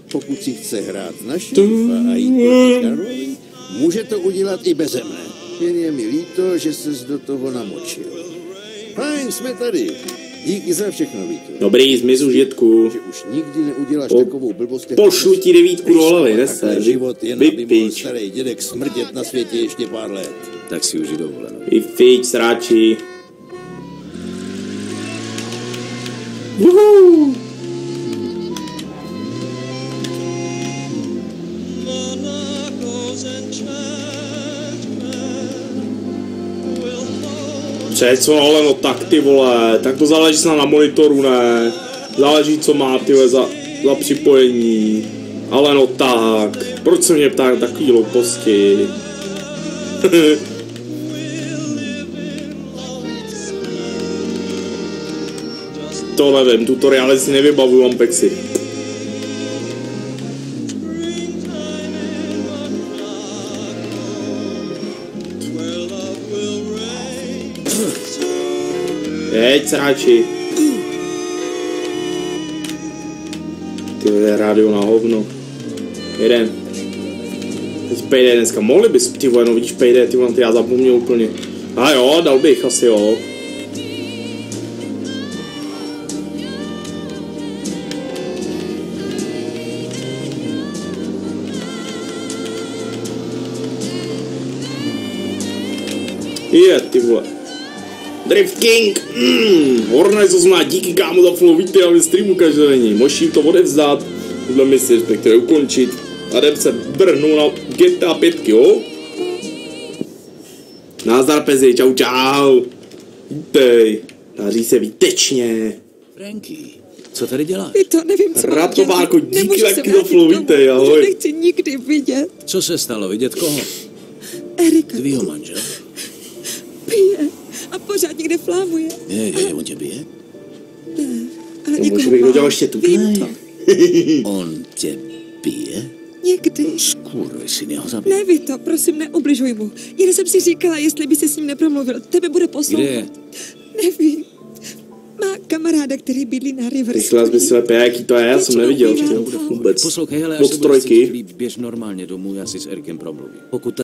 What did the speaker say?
pokud si chce hrát na šerifa a jít proti Karlovi, může to udělat i beze mne. Jen je mi líto, že ses do toho namočil. Fajn, jsme tady. Díky za všechno, Víto. Dobrý, zmiz už, Dětku. Že už nikdy neuděláš takovou blbost. Pošlu ti 9 do hlavy, nese. Život jen aby mohl starý dědek smrdět na světě ještě pár let. Tak si uži dovolenou. Vypič, sráči. Woohoo! Co, ale no tak ty vole, tak to záleží snad na monitoru, ne? Záleží, co má ty za připojení. Ale no tak, proč se mě ptá takový hlouposti? To nevím, tutoriály si nevybavuju, Ampexy. Jeď, sráči. Ty je rádio na hovno. Jeden. Teď Payday dneska. Mohli bys, ty vole, no vidíš Payday, ty vole, já zapomněl úplně. A jo, dal bych, asi jo. Je, ty vole. Drift King, Hornaj, co zná, díky kámo za follow, víte, já ve streamu každodenní, možím to odevzdat, tuhle misi, respektive ukončit a jdem se brhnout na GTA 5, jo? Nazdar pezi, čau čau, vítej, daří se výtečně. Franky, co tady děláš? Ty to nevím, co Ratovárko, díky taky za follow, vítej, ahoj. Nechci nikdy vidět. Co se stalo, vidět koho? Erika. Tvýho manžela? Pije a pořád někde flámuje. Je, on tě bije? Ne, ale To někoho může být, kdo dělal má. ještě tu. Vím to. On tě bije? Někdy. Skurvysyn, jeho zabij. Ne, Vito, prosím, neubližuj mu. Jen jsem si říkala, jestli by se s ním nepromluvil. Tebe bude poslouchat. Kde je? Nevím. Má kamaráda, který bydlí na River. Myslel jsi slepě, jaký to je, já jsem neviděl, vůbec. Poslouchej, hele, až Od se budeš trojky. cítit líp, běž normálně domů, já si s Erikem promluvím. Pokud